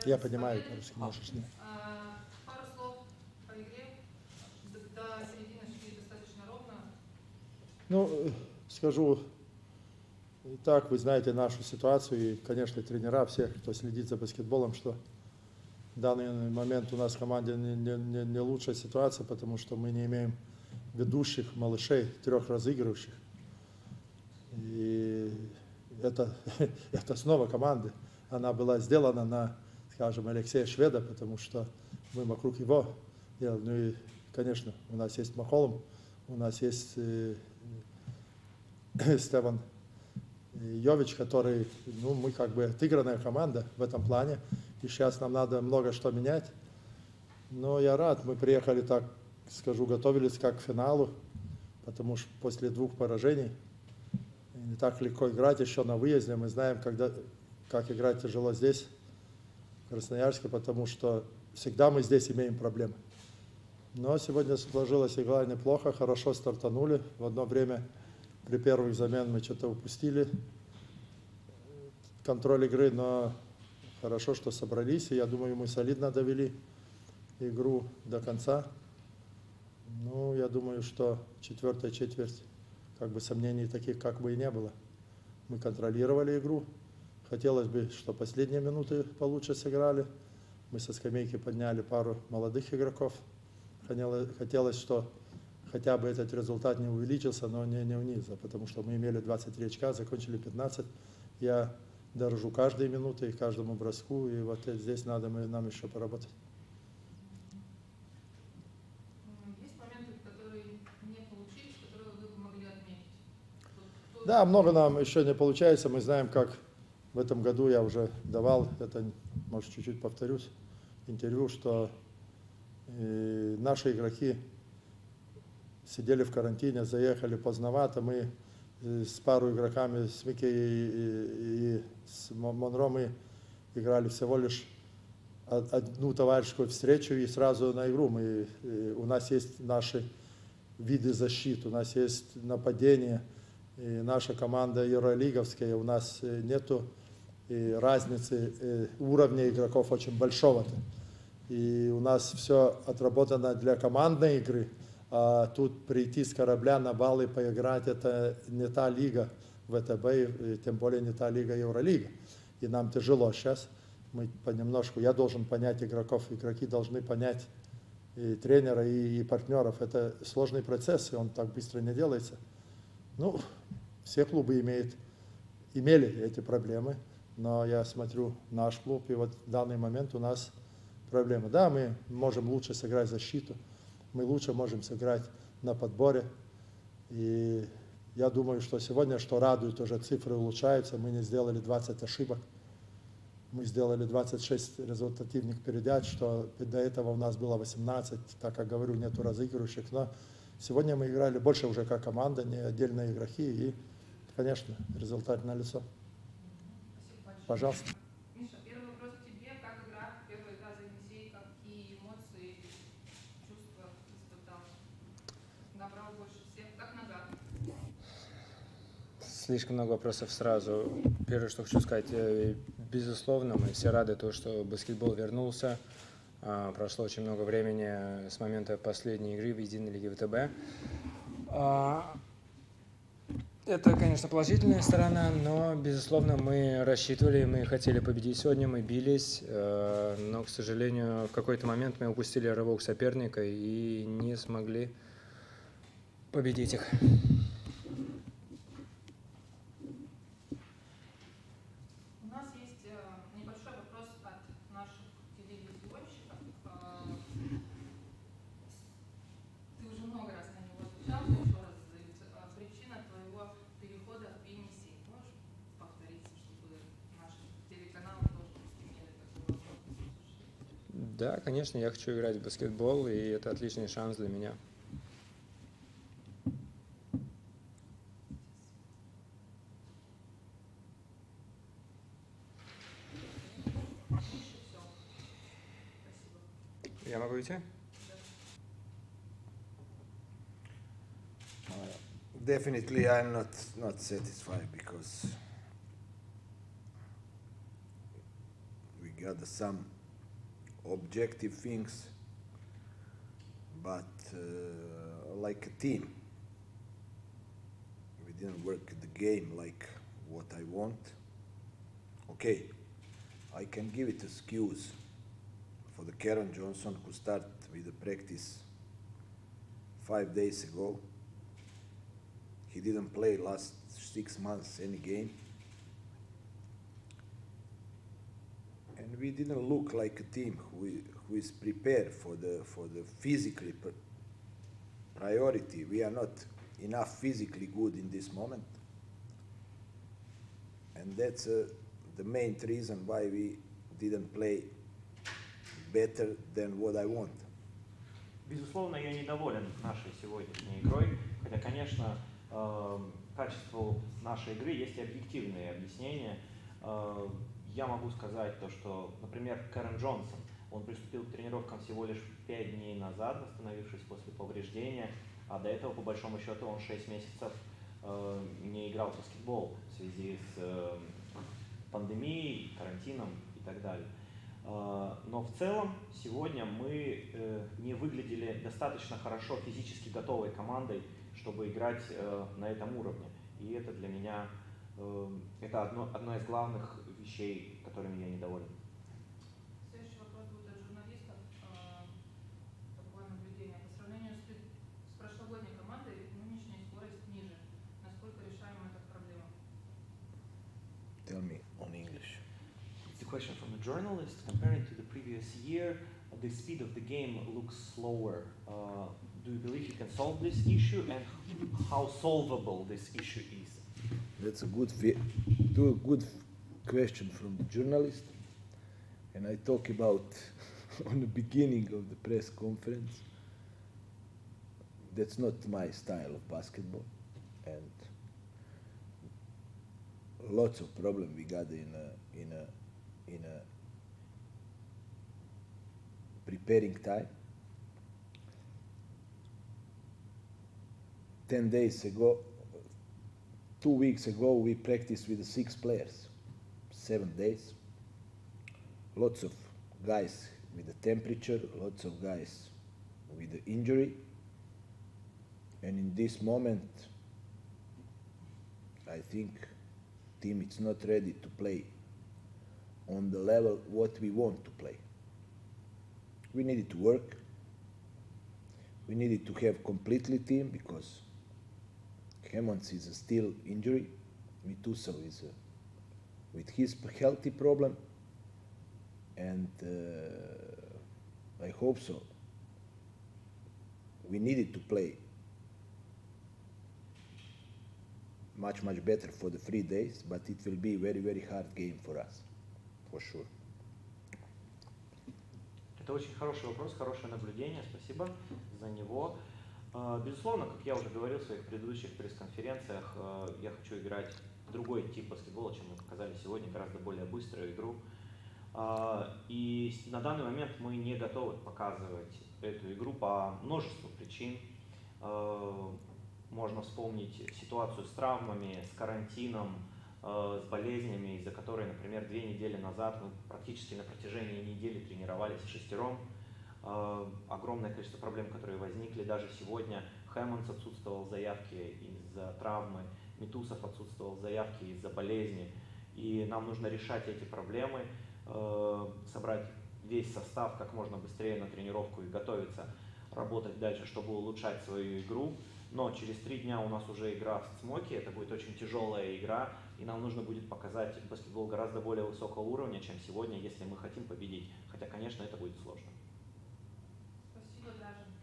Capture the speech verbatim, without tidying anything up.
Я понимаю, по-русски можешь. Да. Пару слов по игре. До середины шли достаточно ровно. Ну, скажу так, вы знаете нашу ситуацию, и, конечно, тренера, все, кто следит за баскетболом, что в данный момент у нас в команде не, не, не лучшая ситуация, потому что мы не имеем ведущих малышей, трех разыгрывающих. И это, это основа команды. Она была сделана на, скажем, Алексея Шведа, потому что мы вокруг его делали. Ну и, конечно, у нас есть Маколум, у нас есть э, Стефан Йович, который, ну, мы как бы отыгранная команда в этом плане. И сейчас нам надо много что менять. Но я рад, мы приехали так, скажу, готовились как к финалу, потому что после двух поражений не так легко играть еще на выезде. Мы знаем, когда, как играть тяжело здесь, в Красноярске, потому что всегда мы здесь имеем проблемы. Но сегодня сложилась игра неплохо, хорошо стартанули. В одно время при первых заменах мы что-то упустили контроль игры, но хорошо, что собрались. И я думаю, мы солидно довели игру до конца. Ну, я думаю, что четвертая четверть, как бы сомнений таких как бы и не было. Мы контролировали игру. Хотелось бы, чтобы последние минуты получше сыграли. Мы со скамейки подняли пару молодых игроков. Хотелось, что хотя бы этот результат не увеличился, но не, не унизился, потому что мы имели двадцать три очка, закончили пятнадцать. Я дорожу каждой минутой, каждому броску, и вот здесь надо мы, нам еще поработать. Есть моменты, которые не получились, которые вы могли отметить? Да, много нам еще не получается. Мы знаем, как в этом году я уже давал, это, может, чуть-чуть повторюсь, интервью, что и наши игроки сидели в карантине, заехали поздновато. Мы с пару игроками, с Микки и, и, и с Монро, мы играли всего лишь одну товарищескую встречу и сразу на игру. Мы, у нас есть наши виды защиты, у нас есть нападение, и наша команда евролиговская, у нас нету и разницы уровня игроков очень большого-то. И у нас все отработано для командной игры, а тут прийти с корабля на баллы поиграть, это не та лига ВТБ, и тем более не та лига Евролига. И нам тяжело сейчас. Мы понемножку, я должен понять игроков, игроки должны понять и тренера, и, и партнеров. Это сложный процесс, и он так быстро не делается. Ну, все клубы имеют, имели эти проблемы, но я смотрю наш клуб, и вот в данный момент у нас проблема. Да, мы можем лучше сыграть защиту, мы лучше можем сыграть на подборе. И я думаю, что сегодня, что радует, уже цифры улучшаются. Мы не сделали двадцать ошибок. Мы сделали двадцать шесть результативных передач, что до этого у нас было восемнадцать. Так как говорю, нету разыгрывающих. Но сегодня мы играли больше уже как команда, не отдельные игроки. И, конечно, результат налицо. Пожалуйста. Миша, первый вопрос к тебе. Как игра? Первая игра за Енисей, какие эмоции, чувства испытал? Набрал больше всех. Как нога? Слишком много вопросов сразу. Первое, что хочу сказать, безусловно, мы все рады, то, что баскетбол вернулся. Прошло очень много времени с момента последней игры в единой лиге ВТБ. Это, конечно, положительная сторона, но, безусловно, мы рассчитывали, мы хотели победить сегодня, мы бились, но, к сожалению, в какой-то момент мы упустили рывок соперника и не смогли победить их. У нас есть небольшой вопрос от наших телевизионщиков. Ты уже много раз на него отвечал, еще раз задают. Причина твоего перехода в Енисей. Можешь повториться, чтобы наши телеканалы тоже имели такую возможность? Да, конечно, я хочу играть в баскетбол, и это отличный шанс для меня. Я могу идти? Definitely, I'm not not satisfied because we got some objective things, but uh, like a team. We didn't work the game like what I want. Okay, I can give it excuse for the Karen Johnson who started with the practice five days ago. He didn't play last six months any game. And we didn't look like a team who, who is prepared for the, for the physically pr priority. We are not enough physically good in this moment. And that's uh, the main reason why we didn't play better than what I want. Безусловно, я недоволен нашей сегодняшней игрой, хотя, конечно, э, качеству нашей игры есть и объективные объяснения. Э, я могу сказать то, что, например, Кэрон Джонсон, он приступил к тренировкам всего лишь пять дней назад, восстановившись после повреждения, а до этого, по большому счету, он шесть месяцев э, не играл в баскетбол в связи с э, пандемией, карантином и так далее. Но в целом сегодня мы не выглядели достаточно хорошо физически готовой командой, чтобы играть на этом уровне. И это для меня это одно, одно из главных вещей, которыми я недоволен. Следующий вопрос будет от журналистов. Такое наблюдение. По сравнению с, с прошлогодней командой, нынешняя скорость ниже. Насколько решаема эта проблема? Tell me on English. It's a question from a journalist. Comparing to the previous year, the speed of the game looks slower. Uh, do you believe you can solve this issue, and how solvable this issue is? That's a good, do a good question from the journalist. And I talk about on the beginning of the press conference. That's not my style of basketball, and lots of problem we got in a, in a, in a preparing time. Ten days ago, two weeks ago, we practiced with the six players, seven days. Lots of guys with the temperature, lots of guys with the injury. And in this moment, I think team is not ready to play on the level what we want to play. We needed to work. We needed to have completely team because Hammonds is a still injury. Mitusov is a, with his healthy problem, and uh, I hope so. We needed to play much, much better for the three days, but it will be a very, very hard game for us, for sure. Это очень хороший вопрос, хорошее наблюдение, спасибо за него. Безусловно, как я уже говорил в своих предыдущих пресс-конференциях, я хочу играть в другой тип баскетбола, чем мы показали сегодня, гораздо более быструю игру. И на данный момент мы не готовы показывать эту игру по множеству причин. Можно вспомнить ситуацию с травмами, с карантином, с болезнями, из-за которой, например, две недели назад мы практически на протяжении недели тренировались вшестером. Огромное количество проблем, которые возникли. Даже сегодня Хэммондс отсутствовал в заявке из-за травмы, Митусов отсутствовал в заявке из-за болезни. И нам нужно решать эти проблемы, собрать весь состав как можно быстрее на тренировку и готовиться работать дальше, чтобы улучшать свою игру. Но через три дня у нас уже игра в Смоки, это будет очень тяжелая игра, и нам нужно будет показать баскетбол гораздо более высокого уровня, чем сегодня, если мы хотим победить. Хотя, конечно, это будет сложно. Спасибо, Даже.